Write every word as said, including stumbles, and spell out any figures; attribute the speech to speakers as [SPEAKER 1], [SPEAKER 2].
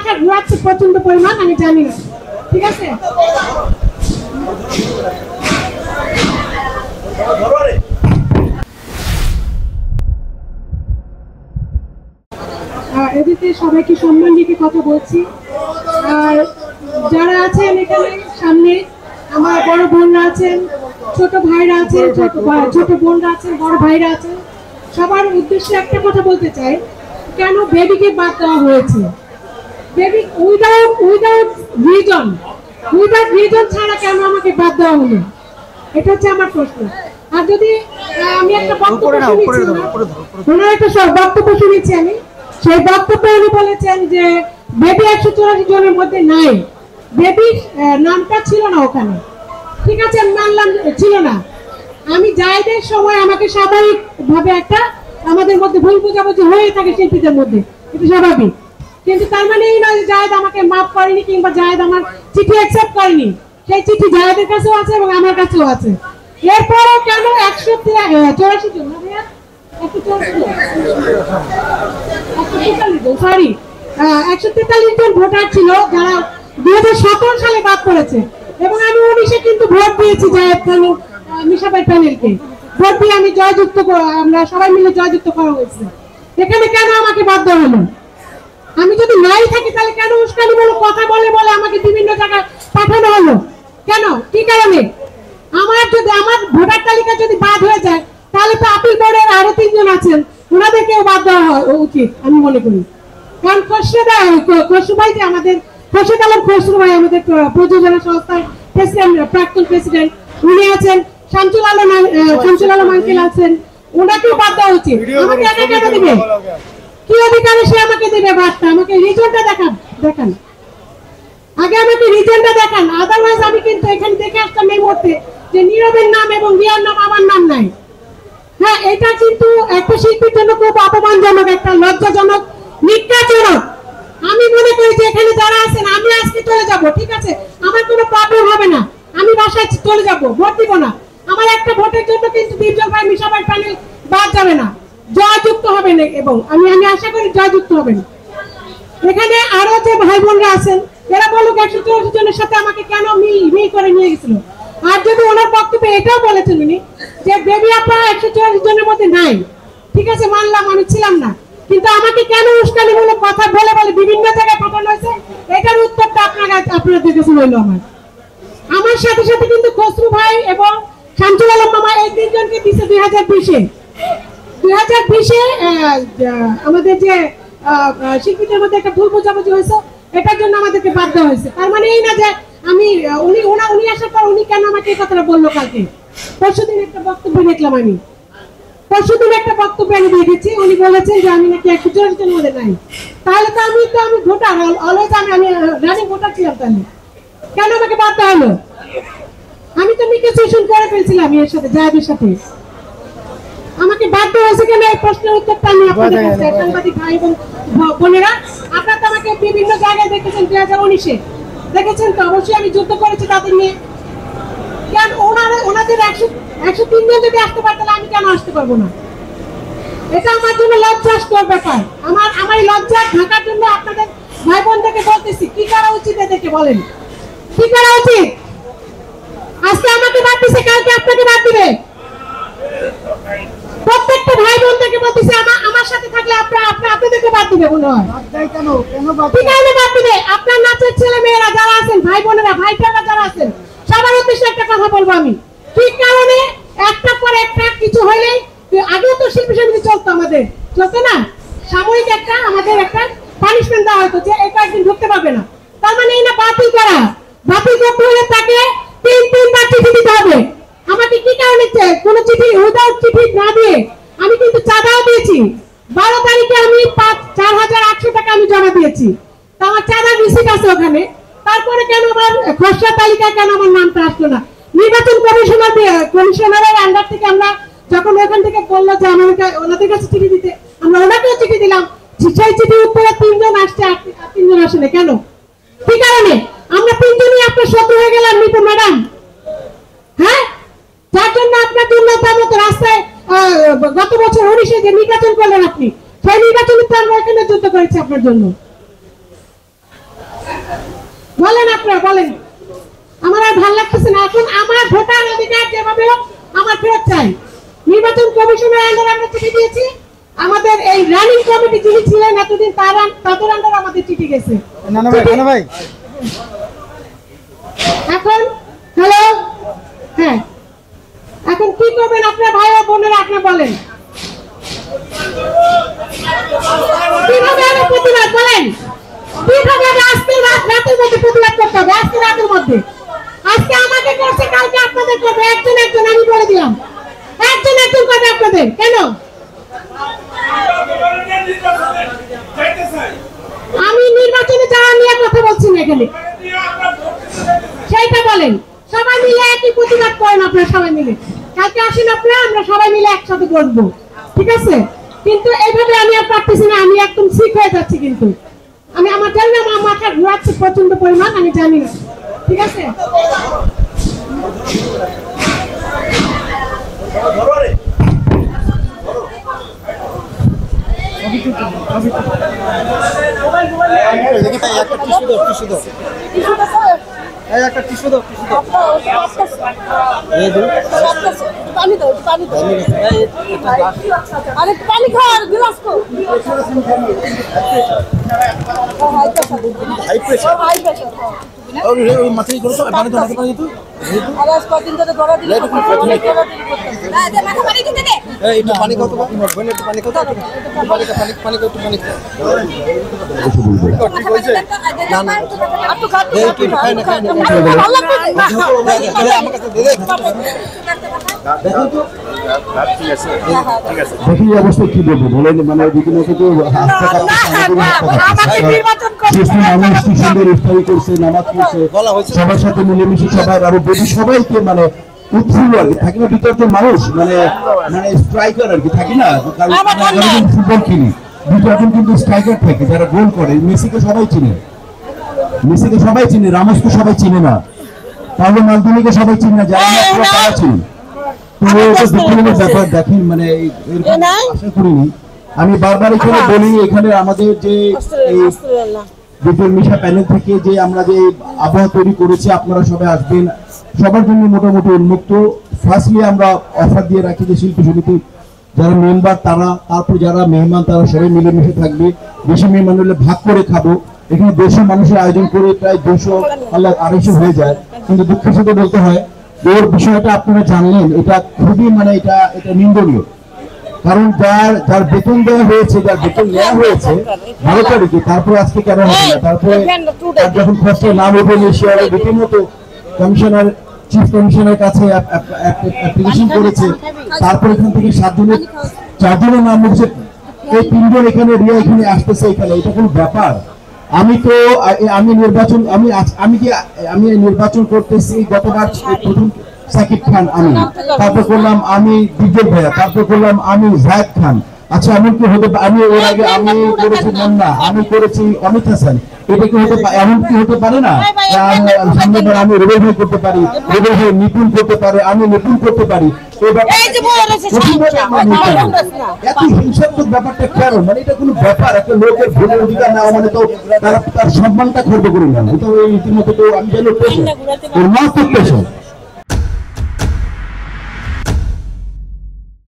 [SPEAKER 1] মাথা ঘুরাচ্ছে প্রচন্ড পরিমাণ, আমি জানি না। ঠিক আছে, এদিকে সবাইকে সম্মান রেখে কথা বলছি। আর যারা আছেন এখানে সামনে, আমার বড় বোনরা আছেন, ছোট ভাইরা আছেন, ছোট বোনরা আছেন, বড় ভাইরা আছেন, সবার উদ্দেশ্যে একটা কথা বলতে চাই, কেন বেবিকে বাদ দেওয়া হয়েছে। Baby without without reason without reason ছাড়া কেন আমাকে বাদ দেওয়া হলো, এটা হচ্ছে আমার প্রশ্ন। আর যদি আমি একটা বক্তব্য শুনেছি, ওনার একটা বক্তব্য শুনেছি আমি, সেই বক্তব্যে উনি বলেছেন যে বেবি একশো চুরাশি জনের মধ্যে নাই, বেবির নামটা ছিল না ওখানে। ঠিক আছে, আমি মানলাম ছিল না। আমি জায়েদের সময় আমাকে স্বাভাবিক ভাবে একটা আমাদের মধ্যে ভুল বোঝাবুঝি হয়ে থাকে শিল্পীদের মধ্যে, এটা স্বাভাবিক। কিন্তু তার মানে এই নয় যে জায়েদ আমাকে মাফ করেনি কিংবা জায়েদ আমার চিঠি অ্যাকসেপ্ট করেনি। সেই চিঠি জায়েদের কাছেও আছে এবং আমার কাছেও আছে। এরপরও কেন একশো চৌরাশি জন সরি একশো তেতাল্লিশ জন ভোটার ছিল যারা দুই হাজার সতেরো সালে বাদ পড়েছে, এবং আমি উনিশে কিন্তু ভোট দিয়েছি জায়েদ খান মিশাবের প্যানেলকে, ভোট দিয়ে আমি জয়যুক্ত, আমরা সবাই মিলে জয়যুক্ত করা হয়েছে। এখানে কেন আমাকে বাদ দেওয়া হলো? আমি যদি নাই থাকি তাহলে কেন উস্কানিমূলক কথা বলে বলে আমাকে বিভিন্ন জায়গায় পাঠানো হলো? কেন, কি কারণে? আমার যদি আমার ভোটার তালিকা যদি বাদ হয়ে যায় তাহলে তো আপিল বোর্ডের আরো তিনজন আছেন, ওনাদেরকেও বাদ দেওয়া উচিত আমি মনে করি। কারণ খসরুদা খসরু ভাই যে আমাদের খসরুদ আলম খসরু ভাই আমাদের প্রযোজনা সংস্থার প্রেসিডেন্ট, প্রাক্তন প্রেসিডেন্ট, উনি আছেন, শামসুল আলম শামসুল আলম আঙ্কেল আছেন, ওনাকেও বাদ দেওয়া উচিত। আমাকে একা কেন দিবে? কি অধিকারে সে আমাকে দিবে বাদটা? আমাকে রিজনটা দেখান, দেখান আগে আমাকে রিজনটা দেখান। আদারওয়াইজ আমি কিন্তু এখানে দেখে আসতাম এই মুহূর্তে যে নীরবের নাম এবং রিয়ার নাম আমার নাম নাই। হ্যাঁ, এটা কিন্তু একটা শিল্পীর জন্য খুব অপমানজনক, একটা লজ্জাজনক, নিকাজজনক। আমি মনে করি যে এখানে যারা আছেন, আমি আজকে চলে যাব, ঠিক আছে, আমার কোনো প্রবলেম হবে না, আমি বাসায় চলে যাব, ভোট দিব না। আমার একটা ভোটের জন্য কিন্তু দীপজল ভাই মিশাবার প্যানেল বাদ যাবে না, জয়যুক্ত হবে না, এবং আমি আমি আশা করি জয়যুক্ত হবেন। এখানে আরো যে ভাই বোনরা আছেন এরা বলুক একশো চৌরাশি জনের সাথে আমাকে কেন মিল মিল করে নিয়ে গেছিল। আর যদি ওনার বক্তব্যে এটাও বলেছেন উনি যে বেবি আপা একশো চৌরাশি জনের মধ্যে নাই, ঠিক আছে, মানলাম আমি ছিলাম না, কিন্তু আমাকে কেন উস্কানিমূলক কথা বলে বলে বিভিন্ন জায়গায় পাঠানো হয়েছে, এটার উত্তরটা আপনার আপনাদের কাছে রইল। আমার আমার সাথে সাথে কিন্তু খসরু ভাই এবং শামসুল আলম মামা এই তিনজনকে দিচ্ছে দুই হাজার বিশে দুই হাজার বিশে আমাদের যে শিল্পীদের মধ্যে একটা ভুল বোঝাবুঝি হয়েছে, এটার জন্য আমাদেরকে বাদ দেওয়া হয়েছে। তার মানে এই না যে আমি উনি ওনা উনি আসার পর উনি কেন আমাকে এই কথাটা বললো। কালকে পরশুদিন একটা বক্তব্য দেখলাম, আমি পরশুদিন একটা বক্তব্য আমি দেখেছি, উনি বলেছেন যে আমি নাকি একশো চল্লিশ জনের মধ্যে নাই। তাহলে তো আমি তো আমি ভোটার, অলওয়েজ আমি আমি রানিং ভোটার ছিলাম, তাহলে কেন আমাকে বাদ দেওয়া হলো? আমি তো নেগোসিয়েশন করে ফেলছিলাম এর সাথে, জায়েদের সাথে, আমাকে বাদ দেওয়া হয়েছে কেন? এই প্রশ্নের উত্তরটা আমি আপনাদের কাছে, সাংবাদিক ভাই এবং বোনেরা, আপনারা তো আমাকে বিভিন্ন জায়গায় দেখেছেন, দুই হাজার উনিশে দেখেছেন তো, অবশ্যই আমি যুদ্ধ করেছি তাদের নিয়ে। কেন ওনারা ওনাদের একশো একশো তিন জন যদি আসতে পারে তাহলে আমি কেন আসতে পারবো না? এটা আমার জন্য লজ্জাস্কর ব্যাপার। আমার আমার লজ্জা ঢাকার জন্য আপনাদের ভাই বোনদেরকে বলতেছি, কি করা উচিত এদেরকে বলেন, কি করা উচিত? আজকে আমাকে বাদ দিছে, কালকে আপনাকে বাদ দিবে। প্রত্যেকটা ভাই বোনদেরকে বলতেছি, আমার আমার সাথে থাকলে আপনারা আপনারা আপনাদেরকে বাদ দিবে মনে হয়। কেন কেন বাদ দিবে? আপনার নাচের ছেলে মেয়েরা যারা আছেন, ভাই বোনেরা, ভাইটারা যারা আছেন, সবার উদ্দেশ্যে একটা কথা বলবো আমি। কি কারণে একটা পর একটা কিছু হইলে, আগেও তো শিল্পী সমিতি চলতো, আমাদের চলতো না, সাময়িক একটা আমাদের একটা পানিশমেন্ট দেওয়া হতো যে এই কয়েকদিন ঢুকতে পারবে না। তার মানে এই না বাতিল করা, বাতিল করতে হলে তাকে তিন তিনবার চিঠি দিতে হবে। আমাকে কি কারণে কোনো চিঠি উইদাউট চিঠি না দিয়ে আমি কিন্তু চাঁদাও দিয়েছি। বারো তারিখে আমি পাঁচ চার হাজার আটশো টাকা আমি জমা দিয়েছি, তা আমার চাঁদার রিসিট আছে ওখানে। তারপরে কেন আমার খসড়া তালিকায় কেন আমার নামটা আসলো না? নির্বাচন কমিশনার কমিশনারের আন্ডার থেকে আমরা যখন ওখান থেকে বললো যে আমাদের ওনাদের কাছে চিঠি দিতে, আমরা ওনাকেও চিঠি দিলাম, সেই চিঠির উত্তরে তিনজন আসছে, আর তিনজন আসে না কেন? কি কারণে? আমরা তিনজনই আপনার শত্রু হয়ে গেলাম মিপু ম্যাডাম, হ্যাঁ, যার জন্য আপনার জন্য তেমন রাস্তায় গত বছর উনিশে যে নির্বাচন করলেন আপনি, সেই নির্বাচনে তো আমরা এখানে যুদ্ধ করেছি আপনার জন্য। বলেন আপনারা বলেন। আমার আর ভালো লাগতেছে না। এখন আমার ভোটার অধিকার যেভাবে হোক আমার ফেরত চাই। নির্বাচন কমিশনের আন্ডারে আমরা চিঠি দিয়েছি, আমাদের এই রানিং কমিটি যিনি ছিলেন এতদিন তার তাদের আন্ডারে আমাদের চিঠি গেছে।
[SPEAKER 2] ভাই
[SPEAKER 1] এখন হ্যালো, হ্যাঁ এখন কি করবেন আপনার ভাই ও বোনেরা, আপনি বলেন কিভাবে আরো প্রতিবাদ বলেন, কিভাবে আজকে রাত রাতের মধ্যে প্রতিবাদ করতে হবে, আজকে রাতের মধ্যে। আজকে আমাকে করছে, কালকে আপনাদের করবে, একজন একজন আমি বলে দিলাম, একজন একজন করবে আপনাদের। কেন আমি নির্বাচনে যাওয়া নিয়ে কথা বলছি না এখানে, সেইটা বলেন। সবাই মিলে একই প্রতিবাদ করেন আপনারা, সবাই মিলে কালকে আসেন আপনারা, আমরা সবাই মিলে একসাথে করবো, ঠিক আছে? কিন্তু এইভাবে আমি আর পারতেছি না, আমি একদম ঠিক হয়ে যাচ্ছি। কিন্তু আমি আমার জানি না, আমার মাথা ঘোরাচ্ছে প্রচন্ড পরিমাণ, আমি জানি না, ঠিক আছে?
[SPEAKER 2] একটা টিস্যু দাও, টিস্যু দাও।
[SPEAKER 3] পানি দাও, পানি দাও। আরে পানি খা, আর গ্লাস কো। High pressure, high pressure.
[SPEAKER 2] ওই ওই মাথায় করে তো পানি দাও, পানি দাও।
[SPEAKER 3] আর আজ কদিন ধরে ধরা দিল। না, দে মাথা পানি দিতে দে।
[SPEAKER 2] এই একটু পানি কত বাকি না, বলে একটু পানি কত, একটু পানি কত, পানি পানি কত, পানি কত। ঠিক হইছে? না না
[SPEAKER 3] আর তো খা,
[SPEAKER 2] এই একটু খাই না, খাই না।
[SPEAKER 3] ভালো লাগবে।
[SPEAKER 2] তাহলে আমার কাছে দে দে। দেখো তো
[SPEAKER 4] ঠিক আছে ঠিক আছে
[SPEAKER 5] দেখি এই অবস্থায় কি বলবো বলেন, মানে বিভিন্ন থেকে
[SPEAKER 3] আমাকে নির্বাচন করতে
[SPEAKER 5] মানুষ কি সুন্দর ইফতারি করছে, নামাজ পড়ছে,
[SPEAKER 2] বলা হয়েছে
[SPEAKER 5] সবার সাথে মিলেমিশে সবাই আরো বেশি সবাইকে মানে উৎফুল্ল আর কি থাকে না, ভিতর তো মানুষ মানে মানে স্ট্রাইকার আর কি থাকে না, কারণ আমরা যখন ফুটবল খেলি ভিতরে এখন কিন্তু স্ট্রাইকার থাকে যারা গোল করে। মেসিকে সবাই চিনে, মেসিকে সবাই চিনে, রামোসকে সবাই চিনে না, তাহলে মালদিনিকে সবাই চিনে না, যারা না পুরো তারা চিনে। তো এটা দুঃখজনক ব্যাপার। দেখেন মানে এরকম আশা করিনি। আমি বারবার এখানে বলি, এখানে আমাদের যে এই বিপুল মিশা প্যানেল থেকে যে আমরা যে আবহাওয়া তৈরি করেছি, আপনারা সবাই আসবেন, সবার জন্য মোটামুটি উন্মুক্ত। ফার্স্টলি আমরা অফার দিয়ে রাখি যে শিল্পী সমিতি যারা মেম্বার তারা, তারপর যারা মেহমান তারা সবাই মিলেমিশে থাকবে। বেশি মেহমান হলে ভাগ করে খাবো। এখানে দেড়শো মানুষের আয়োজন করে প্রায় দুশো আল্লাহ আড়াইশো হয়ে যায়, কিন্তু দুঃখের সাথে বলতে হয় ওর বিষয়টা আপনারা জানলেন, এটা খুবই মানে এটা এটা নিন্দনীয়। কারণ যার যার বেতন দেওয়া হয়েছে, যার বেতন নেওয়া হয়েছে ভালো তারিখে, তারপরে আজকে কেন হবে না? তারপরে তার যখন খরচ নাম উঠে সে রীতিমতো কমিশনার চিফ কমিশনের কাছে অ্যাপ্লিকেশন করেছে, তারপর এখান থেকে সাতজনের চারজনের নাম উঠছে, এই তিনজন এখানে রিয়া এখানে আসতেছে এখানে, এটা কোনো ব্যাপার? আমি তো আমি নির্বাচন আমি আমি কি আমি নির্বাচন করতেছি গতবার প্রথম সাকিব খান আমি, তারপর করলাম আমি বিজয় ভাইয়া, তারপর করলাম আমি জায়েদ খান। আচ্ছা এমন কি হতে, আমি এর আগে আমি করেছি মুন্না, আমি করেছি অমিত হাসান, এটা কি হতে এমন কি হতে পারে না? সামনেবার আমি রুবেল ভাই করতে পারি, রুবেল ভাই নিপুণ করতে পারে, আমি নিপুণ করতে পারি। এত হিংসাত্মক ব্যাপারটা কেন? মানে এটা কোনো ব্যাপার? একটা লোকের ভোটের অধিকার নেওয়া মানে তো তারা তার সম্মানটা খর্ব করে নেন, এটা ইতিমধ্যে তো আমি জানি ওর মাস